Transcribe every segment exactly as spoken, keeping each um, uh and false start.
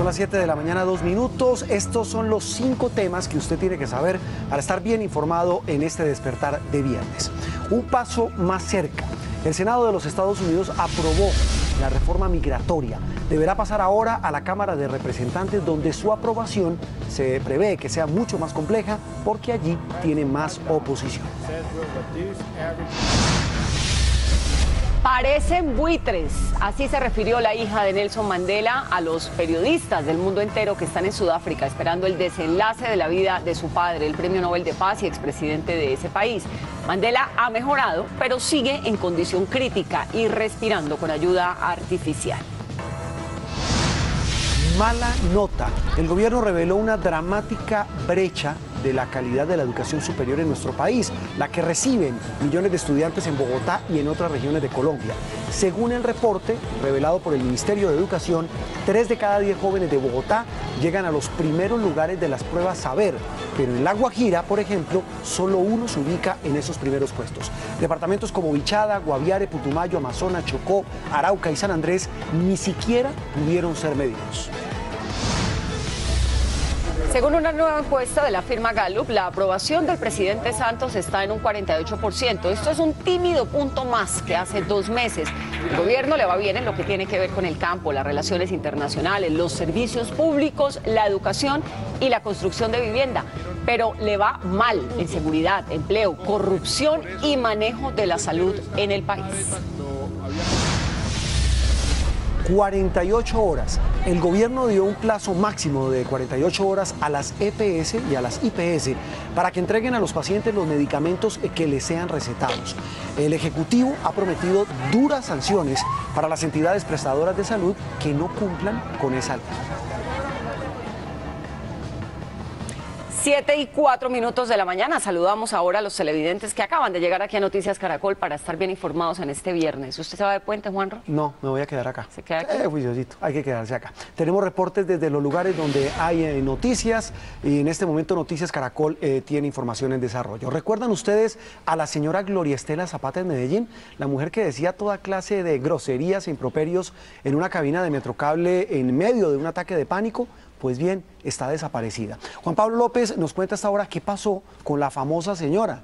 las siete de la mañana, dos minutos. Estos son los cinco temas que usted tiene que saber para estar bien informado en este despertar de viernes. Un paso más cerca. El Senado de los Estados Unidos aprobó la reforma migratoria. Deberá pasar ahora a la Cámara de Representantes, donde su aprobación se prevé que sea mucho más compleja porque allí tiene más oposición. Parecen buitres, así se refirió la hija de Nelson Mandela a los periodistas del mundo entero que están en Sudáfrica esperando el desenlace de la vida de su padre, el Premio Nobel de Paz y expresidente de ese país. Mandela ha mejorado, pero sigue en condición crítica y respirando con ayuda artificial. Mala nota. El gobierno reveló una dramática brecha de la calidad de la educación superior en nuestro país, la que reciben millones de estudiantes en Bogotá y en otras regiones de Colombia. Según el reporte revelado por el Ministerio de Educación, tres de cada diez jóvenes de Bogotá llegan a los primeros lugares de las pruebas Saber, pero en La Guajira, por ejemplo, solo uno se ubica en esos primeros puestos. Departamentos como Bichada, Guaviare, Putumayo, Amazonas, Chocó, Arauca y San Andrés ni siquiera pudieron ser medidos. Según una nueva encuesta de la firma Gallup, la aprobación del presidente Santos está en un cuarenta y ocho por ciento. Esto es un tímido punto más que hace dos meses. El gobierno le va bien en lo que tiene que ver con el campo, las relaciones internacionales, los servicios públicos, la educación y la construcción de vivienda. Pero le va mal en seguridad, empleo, corrupción y manejo de la salud en el país. cuarenta y ocho horas. El gobierno dio un plazo máximo de cuarenta y ocho horas a las E P S y a las I P S para que entreguen a los pacientes los medicamentos que les sean recetados. El Ejecutivo ha prometido duras sanciones para las entidades prestadoras de salud que no cumplan con esa ley. Siete y cuatro minutos de la mañana. Saludamos ahora a los televidentes que acaban de llegar aquí a Noticias Caracol para estar bien informados en este viernes. ¿Usted se va de puente, Juanro? No, me voy a quedar acá. ¿Se queda aquí? Eh, juiciosito, hay que quedarse acá. Tenemos reportes desde los lugares donde hay eh, noticias y en este momento Noticias Caracol eh, tiene información en desarrollo. ¿Recuerdan ustedes a la señora Gloria Estela Zapata en Medellín? La mujer que decía toda clase de groserías e improperios en una cabina de Metrocable en medio de un ataque de pánico. Pues bien, está desaparecida. Juan Pablo López nos cuenta hasta ahora qué pasó con la famosa señora.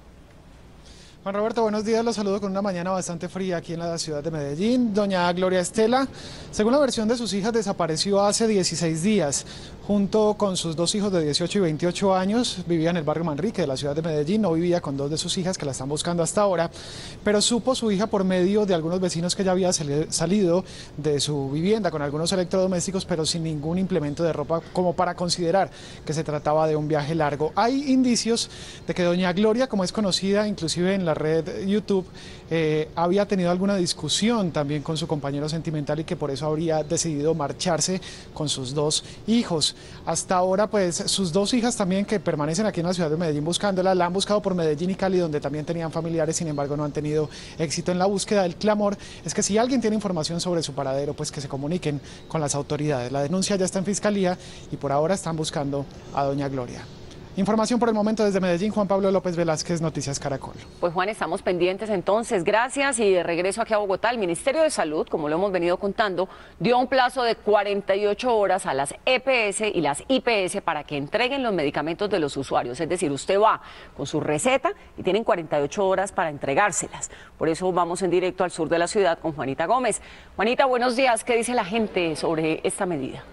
Juan Roberto, buenos días, los saludo con una mañana bastante fría aquí en la ciudad de Medellín. Doña Gloria Estela, según la versión de sus hijas, desapareció hace dieciséis días. Junto con sus dos hijos de dieciocho y veintiocho años, vivía en el barrio Manrique de la ciudad de Medellín, no vivía con dos de sus hijas que la están buscando hasta ahora, pero supo su hija por medio de algunos vecinos que ya había salido de su vivienda con algunos electrodomésticos, pero sin ningún implemento de ropa como para considerar que se trataba de un viaje largo. Hay indicios de que doña Gloria, como es conocida inclusive en la red YouTube, eh, había tenido alguna discusión también con su compañero sentimental y que por eso habría decidido marcharse con sus dos hijos. Hasta ahora, pues, sus dos hijas también que permanecen aquí en la ciudad de Medellín buscándola, la han buscado por Medellín y Cali, donde también tenían familiares, sin embargo no han tenido éxito en la búsqueda. El clamor es que si alguien tiene información sobre su paradero, pues que se comuniquen con las autoridades. La denuncia ya está en fiscalía y por ahora están buscando a doña Gloria. Información por el momento desde Medellín, Juan Pablo López Velázquez, Noticias Caracol. Pues Juan, estamos pendientes entonces, gracias. Y de regreso aquí a Bogotá, el Ministerio de Salud, como lo hemos venido contando, dio un plazo de cuarenta y ocho horas a las E P S y las I P S para que entreguen los medicamentos de los usuarios. Es decir, usted va con su receta y tienen cuarenta y ocho horas para entregárselas. Por eso vamos en directo al sur de la ciudad con Juanita Gómez. Juanita, buenos días. ¿Qué dice la gente sobre esta medida?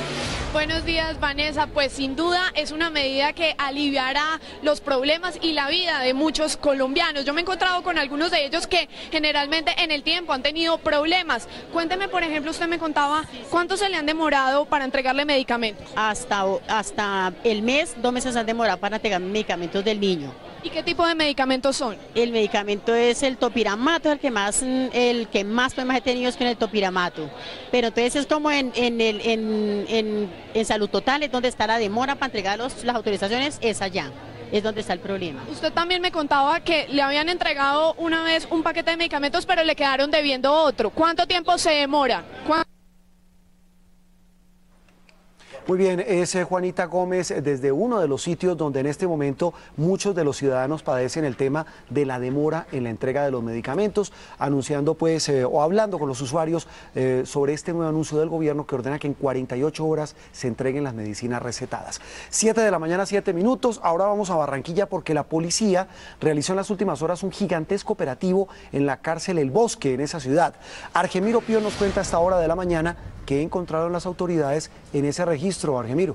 Buenos días, Vanessa. Pues sin duda es una medida que aliviará los problemas y la vida de muchos colombianos. Yo me he encontrado con algunos de ellos que generalmente en el tiempo han tenido problemas. Cuénteme, por ejemplo, usted me contaba cuánto se le han demorado para entregarle medicamentos. Hasta, hasta el mes, dos meses han demorado para entregar medicamentos del niño. ¿Y qué tipo de medicamentos son? El medicamento es el topiramato, el que más el que más problemas he tenido es con el topiramato. Pero entonces es como en, en, el, en, en, en Salud Total, es donde está la demora para entregar los, las autorizaciones, es allá. Es donde está el problema. Usted también me contaba que le habían entregado una vez un paquete de medicamentos, pero le quedaron debiendo otro. ¿Cuánto tiempo se demora? ¿Cuánto... Muy bien, es eh, Juanita Gómez desde uno de los sitios donde en este momento muchos de los ciudadanos padecen el tema de la demora en la entrega de los medicamentos, anunciando pues eh, o hablando con los usuarios eh, sobre este nuevo anuncio del gobierno que ordena que en cuarenta y ocho horas se entreguen las medicinas recetadas. siete de la mañana, siete minutos, ahora vamos a Barranquilla porque la policía realizó en las últimas horas un gigantesco operativo en la cárcel El Bosque, en esa ciudad. Argemiro Pío nos cuenta a esta hora de la mañana qué encontraron las autoridades en ese registro, Argemiro.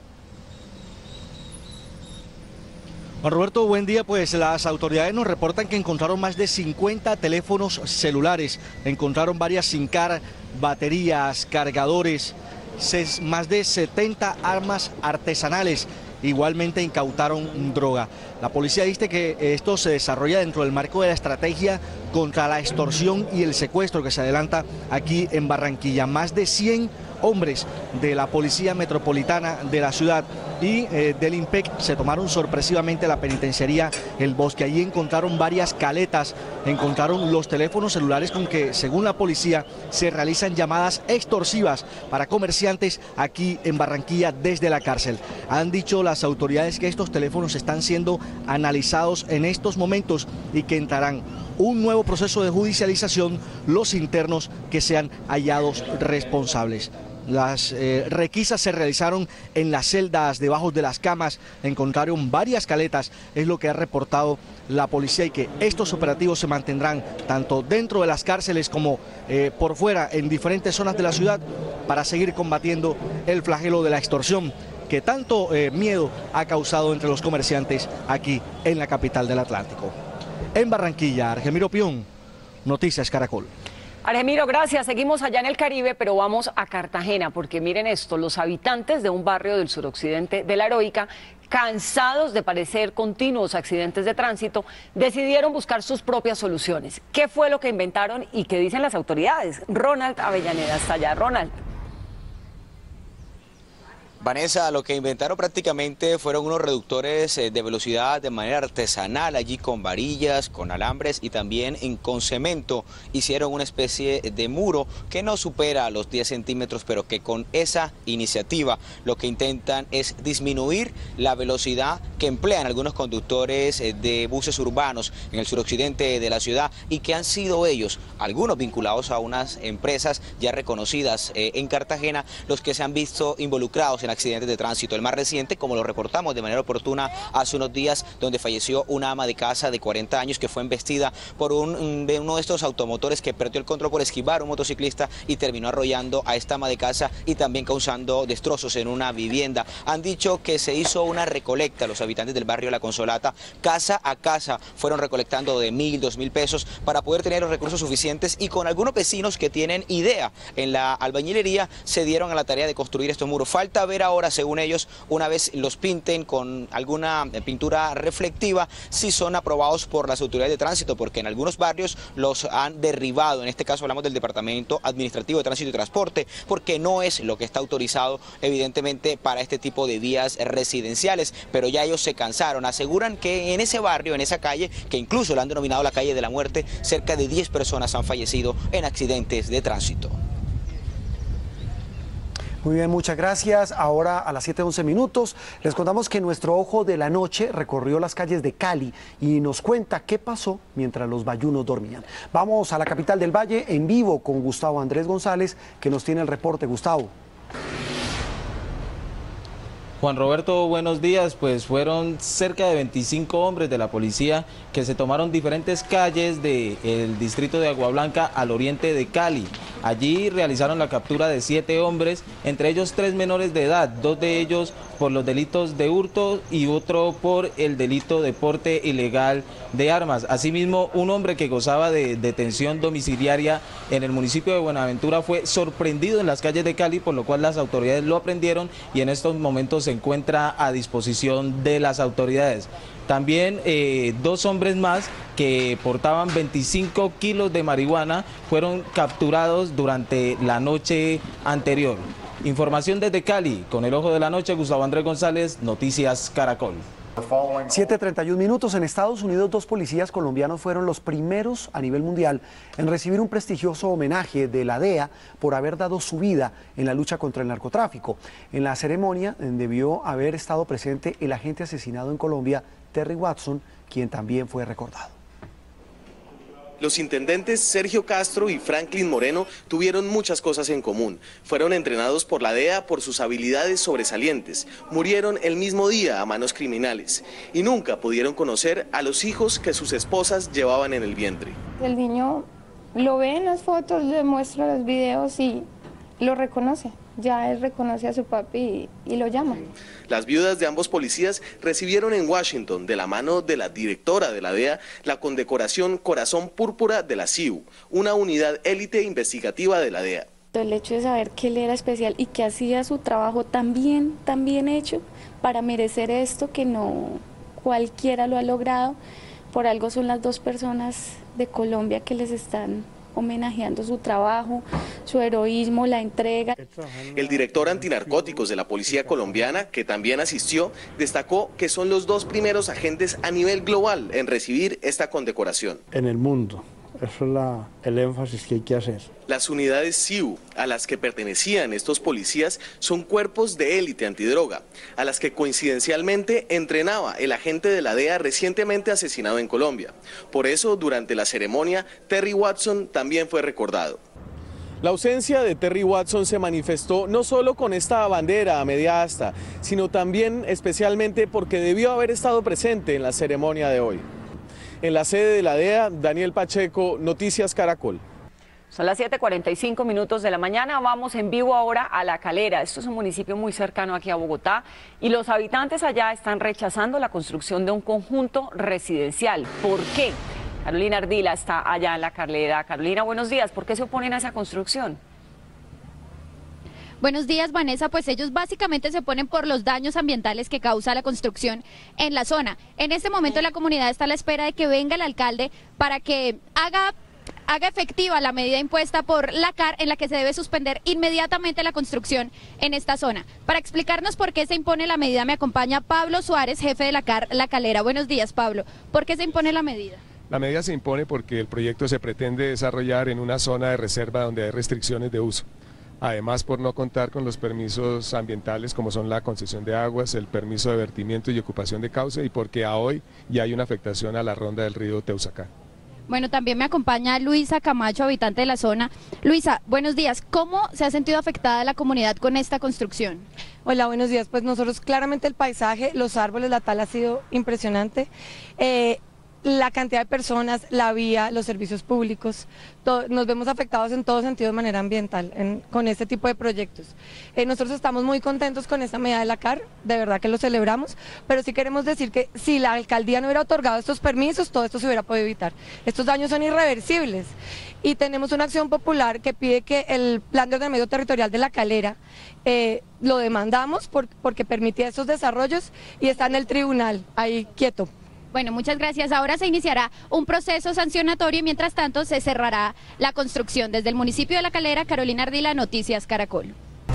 Juan Roberto, buen día. Pues las autoridades nos reportan que encontraron más de cincuenta teléfonos celulares, encontraron varias SIM card, baterías, cargadores, más de setenta armas artesanales. Igualmente incautaron droga. La policía dice que esto se desarrolla dentro del marco de la estrategia contra la extorsión y el secuestro que se adelanta aquí en Barranquilla. Más de cien hombres de la Policía Metropolitana de la ciudad y eh, del IMPEC se tomaron sorpresivamente la penitenciaría El Bosque. Allí encontraron varias caletas, encontraron los teléfonos celulares con que, según la policía, se realizan llamadas extorsivas para comerciantes aquí en Barranquilla desde la cárcel. Han dicho las autoridades que estos teléfonos están siendo analizados en estos momentos y que entrarán un nuevo proceso de judicialización los internos que sean hallados responsables. Las eh, requisas se realizaron en las celdas, debajo de las camas, encontraron varias caletas, es lo que ha reportado la policía, y que estos operativos se mantendrán tanto dentro de las cárceles como eh, por fuera en diferentes zonas de la ciudad para seguir combatiendo el flagelo de la extorsión que tanto eh, miedo ha causado entre los comerciantes aquí en la capital del Atlántico. En Barranquilla, Argemiro Pion, Noticias Caracol. Argemiro, gracias. Seguimos allá en el Caribe, pero vamos a Cartagena, porque miren esto, los habitantes de un barrio del suroccidente de La Heroica, cansados de padecer continuos accidentes de tránsito, decidieron buscar sus propias soluciones. ¿Qué fue lo que inventaron y qué dicen las autoridades? Ronald Avellaneda está allá. Ronald. Vanessa, lo que inventaron prácticamente fueron unos reductores de velocidad de manera artesanal, allí con varillas, con alambres y también en, con cemento. Hicieron una especie de muro que no supera los diez centímetros, pero que con esa iniciativa lo que intentan es disminuir la velocidad que emplean algunos conductores de buses urbanos en el suroccidente de la ciudad y que han sido ellos, algunos vinculados a unas empresas ya reconocidas eh, en Cartagena, los que se han visto involucrados en accidentes de tránsito. El más reciente, como lo reportamos de manera oportuna hace unos días, donde falleció una ama de casa de cuarenta años que fue embestida por un, de uno de estos automotores que perdió el control por esquivar a un motociclista y terminó arrollando a esta ama de casa y también causando destrozos en una vivienda. Han dicho que se hizo una recolecta, los habitantes del barrio La Consolata, casa a casa, fueron recolectando de mil, dos mil pesos para poder tener los recursos suficientes, y con algunos vecinos que tienen idea en la albañilería se dieron a la tarea de construir estos muros. Falta ver ahora, según ellos, una vez los pinten con alguna pintura reflectiva, si son aprobados por las autoridades de tránsito, porque en algunos barrios los han derribado. En este caso hablamos del Departamento Administrativo de Tránsito y Transporte, porque no es lo que está autorizado, evidentemente, para este tipo de vías residenciales, pero ya ellos se cansaron. Aseguran que en ese barrio, en esa calle, que incluso la han denominado la calle de la muerte, cerca de diez personas han fallecido en accidentes de tránsito. Muy bien, muchas gracias. Ahora a las siete once minutos les contamos que nuestro ojo de la noche recorrió las calles de Cali y nos cuenta qué pasó mientras los bayunos dormían. Vamos a la capital del Valle en vivo con Gustavo Andrés González, que nos tiene el reporte. Gustavo. Juan Roberto, buenos días. Pues fueron cerca de veinticinco hombres de la policía que se tomaron diferentes calles del distrito de Agua Blanca al oriente de Cali. Allí realizaron la captura de siete hombres, entre ellos tres menores de edad, dos de ellos por los delitos de hurto y otro por el delito de porte ilegal de armas. Asimismo, un hombre que gozaba de detención domiciliaria en el municipio de Buenaventura fue sorprendido en las calles de Cali, por lo cual las autoridades lo aprendieron y en estos momentos se encuentra a disposición de las autoridades. También eh, dos hombres más que portaban veinticinco kilos de marihuana fueron capturados durante la noche anterior. Información desde Cali, con el ojo de la noche, Gustavo Andrés González, Noticias Caracol. siete treinta y un minutos. En Estados Unidos, dos policías colombianos fueron los primeros a nivel mundial en recibir un prestigioso homenaje de la D E A por haber dado su vida en la lucha contra el narcotráfico. En la ceremonia debió haber estado presente el agente asesinado en Colombia, Terry Watson, quien también fue recordado. Los intendentes Sergio Castro y Franklin Moreno tuvieron muchas cosas en común. Fueron entrenados por la D E A por sus habilidades sobresalientes. Murieron el mismo día a manos criminales y nunca pudieron conocer a los hijos que sus esposas llevaban en el vientre. El niño lo ve en las fotos, le muestra los videos y lo reconoce. Ya él reconoce a su papi y, y lo llama. Las viudas de ambos policías recibieron en Washington, de la mano de la directora de la D E A, la condecoración Corazón Púrpura de la C I U, una unidad élite investigativa de la D E A. El hecho de saber que él era especial y que hacía su trabajo tan bien, tan bien hecho para merecer esto, que no cualquiera lo ha logrado, por algo son las dos personas de Colombia que les están homenajeando su trabajo, su heroísmo, la entrega. El director antinarcóticos de la policía colombiana, que también asistió, destacó que son los dos primeros agentes a nivel global en recibir esta condecoración. En el mundo, eso es la, el énfasis que hay que hacer. Las unidades C I U a las que pertenecían estos policías son cuerpos de élite antidroga, a las que coincidencialmente entrenaba el agente de la D E A recientemente asesinado en Colombia. Por eso, durante la ceremonia, Terry Watson también fue recordado. La ausencia de Terry Watson se manifestó no solo con esta bandera a media asta, sino también especialmente porque debió haber estado presente en la ceremonia de hoy. En la sede de la D E A, Daniel Pacheco, Noticias Caracol. Son las siete cuarenta y cinco minutos de la mañana, vamos en vivo ahora a La Calera. Esto es un municipio muy cercano aquí a Bogotá y los habitantes allá están rechazando la construcción de un conjunto residencial. ¿Por qué? Carolina Ardila está allá en La Calera. Carolina, buenos días. ¿Por qué se oponen a esa construcción? Buenos días, Vanessa. Pues ellos básicamente se oponen por los daños ambientales que causa la construcción en la zona. En este momento la comunidad está a la espera de que venga el alcalde para que haga haga efectiva la medida impuesta por la C A R en la que se debe suspender inmediatamente la construcción en esta zona. Para explicarnos por qué se impone la medida me acompaña Pablo Suárez, jefe de la C A R La Calera. Buenos días, Pablo. ¿Por qué se impone la medida? La medida se impone porque el proyecto se pretende desarrollar en una zona de reserva donde hay restricciones de uso. Además, por no contar con los permisos ambientales como son la concesión de aguas, el permiso de vertimiento y ocupación de cauce, y porque a hoy ya hay una afectación a la ronda del río Teusacá. Bueno, también me acompaña Luisa Camacho, habitante de la zona. Luisa, buenos días. ¿Cómo se ha sentido afectada la comunidad con esta construcción? Hola, buenos días. Pues nosotros claramente el paisaje, los árboles, la tala ha sido impresionante. Eh, la cantidad de personas, la vía, los servicios públicos, todo, nos vemos afectados en todo sentido de manera ambiental en, con este tipo de proyectos. Eh, nosotros estamos muy contentos con esta medida de la C A R, de verdad que lo celebramos, pero sí queremos decir que si la alcaldía no hubiera otorgado estos permisos, todo esto se hubiera podido evitar. Estos daños son irreversibles y tenemos una acción popular que pide que el plan de ordenamiento territorial de La Calera eh, lo demandamos por, porque permitía estos desarrollos y está en el tribunal, ahí quieto. Bueno, muchas gracias. Ahora se iniciará un proceso sancionatorio y mientras tanto se cerrará la construcción. Desde el municipio de La Calera, Carolina Ardila, Noticias Caracol.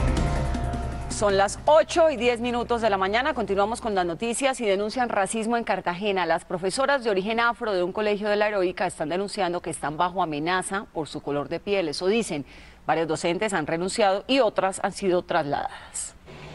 Son las ocho y diez minutos de la mañana, continuamos con las noticias y denuncian racismo en Cartagena. Las profesoras de origen afro de un colegio de La Heroica están denunciando que están bajo amenaza por su color de piel. Eso dicen, varios docentes han renunciado y otras han sido trasladadas.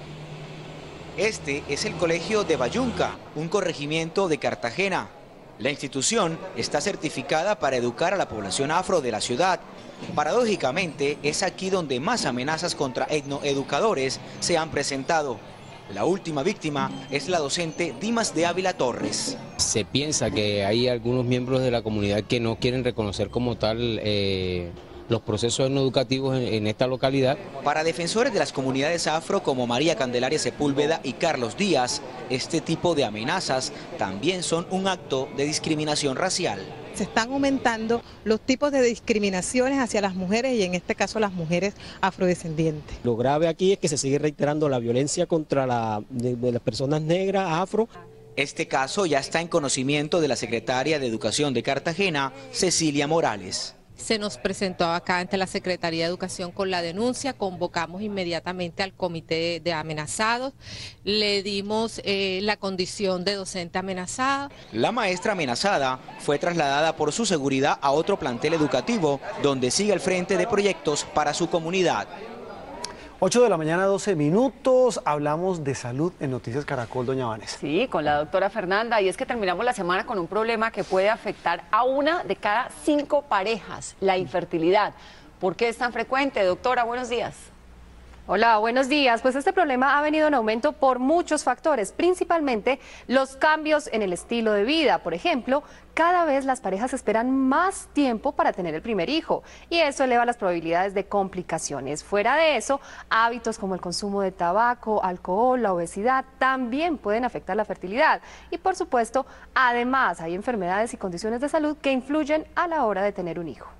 Este es el colegio de Bayunca, un corregimiento de Cartagena. La institución está certificada para educar a la población afro de la ciudad. Paradójicamente, es aquí donde más amenazas contra etnoeducadores se han presentado. La última víctima es la docente Dimas de Ávila Torres. Se piensa que hay algunos miembros de la comunidad que no quieren reconocer como tal eh, los procesos educativos en, en esta localidad. Para defensores de las comunidades afro como María Candelaria Sepúlveda y Carlos Díaz, este tipo de amenazas también son un acto de discriminación racial. Se están aumentando los tipos de discriminaciones hacia las mujeres y en este caso las mujeres afrodescendientes. Lo grave aquí es que se sigue reiterando la violencia contra la, de, de las personas negras, afro. Este caso ya está en conocimiento de la secretaria de Educación de Cartagena, Cecilia Morales. se nos presentó acá ante la Secretaría de Educación con la denuncia, convocamos inmediatamente al comité de amenazados, le dimos eh, la condición de docente amenazada. La maestra amenazada fue trasladada por su seguridad a otro plantel educativo, donde sigue al frente de proyectos para su comunidad. ocho de la mañana, doce minutos, hablamos de salud en Noticias Caracol, doña Vanessa. Sí, con la doctora Fernanda, y es que terminamos la semana con un problema que puede afectar a una de cada cinco parejas, la infertilidad. ¿Por qué es tan frecuente, doctora? Buenos días. Hola, buenos días. Pues este problema ha venido en aumento por muchos factores, principalmente los cambios en el estilo de vida. Por ejemplo, cada vez las parejas esperan más tiempo para tener el primer hijo y eso eleva las probabilidades de complicaciones. Fuera de eso, hábitos como el consumo de tabaco, alcohol, la obesidad también pueden afectar la fertilidad. Y por supuesto, además hay enfermedades y condiciones de salud que influyen a la hora de tener un hijo.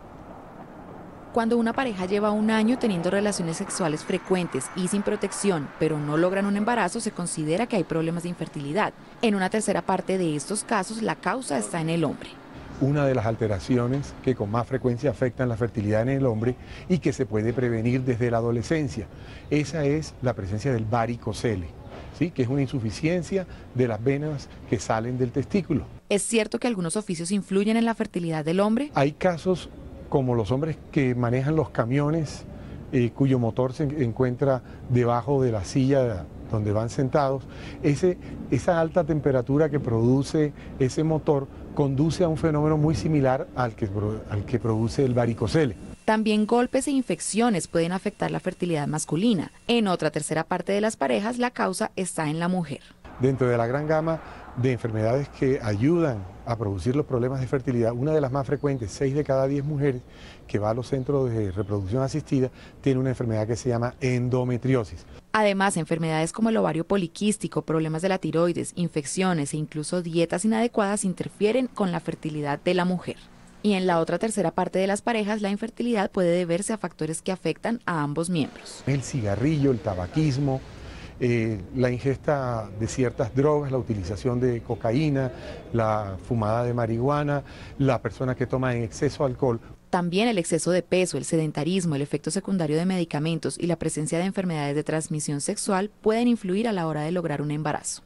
Cuando una pareja lleva un año teniendo relaciones sexuales frecuentes y sin protección, pero no logran un embarazo, se considera que hay problemas de infertilidad. En una tercera parte de estos casos, la causa está en el hombre. Una de las alteraciones que con más frecuencia afectan la fertilidad en el hombre y que se puede prevenir desde la adolescencia, esa es la presencia del varicocele, ¿sí? Que es una insuficiencia de las venas que salen del testículo. ¿Es cierto que algunos oficios influyen en la fertilidad del hombre? Hay casos como los hombres que manejan los camiones, eh, cuyo motor se encuentra debajo de la silla donde van sentados. Ese, esa alta temperatura que produce ese motor conduce a un fenómeno muy similar al que, al que produce el varicocele. También golpes e infecciones pueden afectar la fertilidad masculina. En otra tercera parte de las parejas, la causa está en la mujer. Dentro de la gran gama de enfermedades que ayudan a producir los problemas de fertilidad, una de las más frecuentes, seis de cada diez mujeres que va a los centros de reproducción asistida, tiene una enfermedad que se llama endometriosis. Además, enfermedades como el ovario poliquístico, problemas de la tiroides, infecciones e incluso dietas inadecuadas interfieren con la fertilidad de la mujer. Y en la otra tercera parte de las parejas, la infertilidad puede deberse a factores que afectan a ambos miembros. El cigarrillo, el tabaquismo, Eh, la ingesta de ciertas drogas, la utilización de cocaína, la fumada de marihuana, la persona que toma en exceso alcohol. También el exceso de peso, el sedentarismo, el efecto secundario de medicamentos y la presencia de enfermedades de transmisión sexual pueden influir a la hora de lograr un embarazo.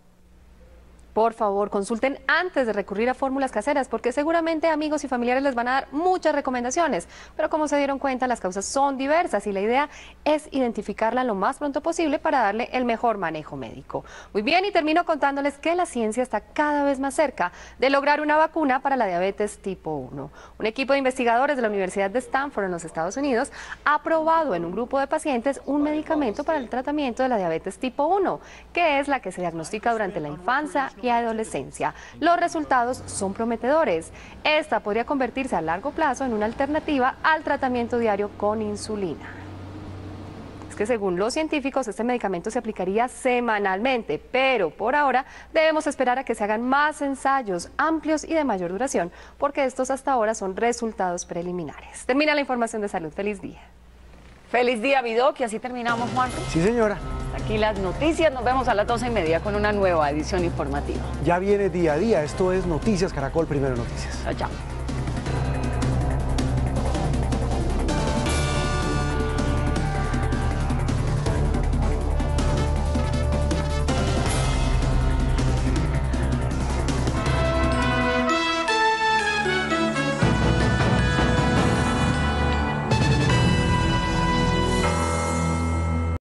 Por favor, consulten antes de recurrir a fórmulas caseras, porque seguramente amigos y familiares les van a dar muchas recomendaciones, pero como se dieron cuenta, las causas son diversas y la idea es identificarla lo más pronto posible para darle el mejor manejo médico. Muy bien, y termino contándoles que la ciencia está cada vez más cerca de lograr una vacuna para la diabetes tipo uno. Un equipo de investigadores de la Universidad de Stanford en los Estados Unidos ha probado en un grupo de pacientes un medicamento para el tratamiento de la diabetes tipo uno, que es la que se diagnostica durante la infancia y adolescencia. Los resultados son prometedores. Esta podría convertirse a largo plazo en una alternativa al tratamiento diario con insulina. Es que según los científicos, este medicamento se aplicaría semanalmente, pero por ahora debemos esperar a que se hagan más ensayos amplios y de mayor duración, porque estos hasta ahora son resultados preliminares. Termina la información de salud. Feliz día. Feliz día, Vidoc, y así terminamos, Juan. Sí, señora. Aquí las noticias, nos vemos a las doce y media con una nueva edición informativa. Ya viene día a día, esto es Noticias Caracol, Primero Noticias. Chao, chao.